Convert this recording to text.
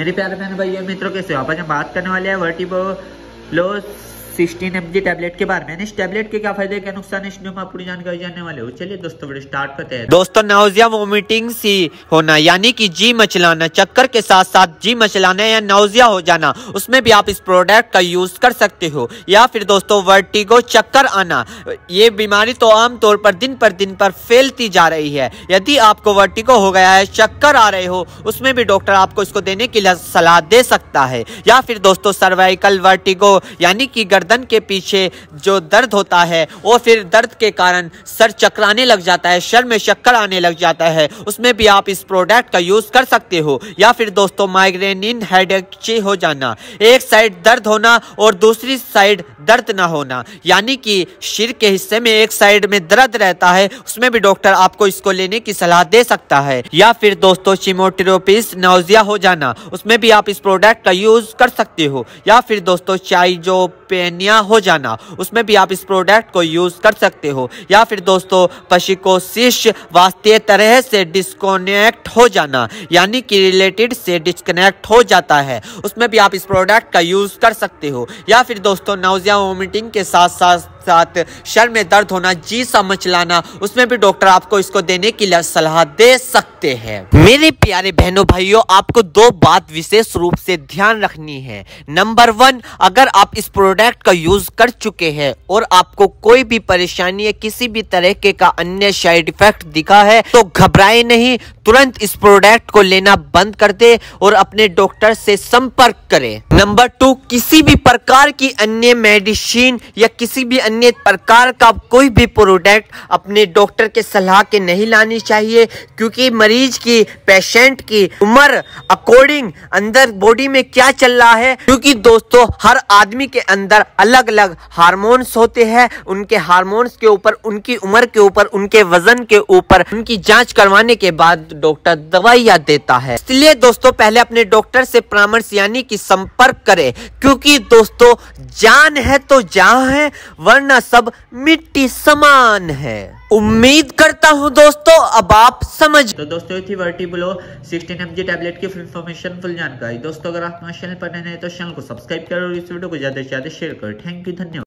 मेरे प्यारे बहन भाइयों मित्रों, कैसे हो आप? आज हम बात करने वाले हैं वर्टिगो लो 16 mg टैबलेट के बारे में। इस टैबलेट के क्या फायदे क्या नुकसान है, इस वीडियो में पूरी जानकारी जानने वाले हो। चलिए दोस्तों वीडियो स्टार्ट करते हैं। दोस्तों, नाउजिया वोमिटिंग सी होना यानी कि जी मचलाना, चक्कर के साथ साथ जी मचलाना या नाउजिया हो जाना, उसमें भी आप इस प्रोडक्ट का यूज कर सकते हो। या फिर दोस्तों वर्टिगो चक्कर आना, ये बीमारी तो आमतौर पर दिन पर फैलती जा रही है। यदि आपको वर्टिगो हो गया है, चक्कर आ रहे हो, उसमें भी डॉक्टर आपको इसको देने की सलाह दे सकता है। या फिर दोस्तों सर्वाइकल वर्टिगो यानी कि गर्दन के पीछे जो दर्द होता है और फिर दर्द के कारण सर चकराने लग जाता है, सर में चक्कर आने लग जाता है, उसमें भी आप इस प्रोडक्ट का यूज कर सकते हो। या फिर दोस्तों माइग्रेन हेडेक हो जाना, एक साइड दर्द होना और दूसरी साइड दर्द ना होना, यानी कि सिर के हिस्से में एक साइड में दर्द रहता है, उसमें भी डॉक्टर आपको इसको लेने की सलाह दे सकता है। या फिर दोस्तों चिमोटेरोपिस नाउजिया हो जाना, उसमें भी आप इस प्रोडक्ट का यूज कर सकते हो। या फिर दोस्तों चाइजोपेनिया हो जाना, उसमें भी आप इस प्रोडक्ट को यूज कर सकते हो। या फिर दोस्तों पशिकोसिस वास्ते तरह से डिस्कनेक्ट हो जाना, यानी कि रिलेटेड से डिस्कनेक्ट हो जाता है, उसमें भी आप इस प्रोडक्ट का यूज कर सकते हो। या फिर दोस्तों नाउजिया वोमिटिंग के साथ साथ सर में दर्द होना, जी सा मचलाना, उसमें भी डॉक्टर आपको इसको देने की सलाह दे सकते हैं। मेरे प्यारे बहनों भाइयों, आपको दो बात विशेष रूप से ध्यान रखनी है। नंबर 1, अगर आप इस प्रोडक्ट का यूज कर चुके हैं और आपको कोई भी परेशानी या किसी भी तरह के का अन्य साइड इफेक्ट दिखा है तो घबराए नहीं, तुरंत इस प्रोडक्ट को लेना बंद कर दे और अपने डॉक्टर से संपर्क करें। नंबर 2, किसी भी प्रकार की अन्य मेडिसिन या किसी भी अन्य प्रकार का कोई भी प्रोडक्ट अपने डॉक्टर के सलाह के नहीं लानी चाहिए, क्योंकि मरीज की, पेशेंट की उम्र अकॉर्डिंग अंदर बॉडी में क्या चल रहा है, क्योंकि दोस्तों हर आदमी के अंदर अलग अलग हार्मोन्स होते हैं, उनके हार्मोन्स के ऊपर, उनकी उम्र के ऊपर, उनके वजन के ऊपर उनकी जांच करवाने के बाद डॉक्टर दवाइयां देता है। इसलिए दोस्तों पहले अपने डॉक्टर से परामर्श यानी कि संपर्क करें, क्योंकि दोस्तों जान है तो जहां है, वरना सब मिट्टी समान है। उम्मीद करता हूं दोस्तों अब आप समझ। तो दोस्तों ये थी वर्टिगो 16 mg टैबलेट की फुल इन्फॉर्मेशन, फुल जानकारी। दोस्तों अगर आप हमारे चैनल पर नए हैं तो चैनल को सब्सक्राइब करो और इस वीडियो को ज्यादा से ज्यादा शेयर करो। थैंक यू, धन्यवाद।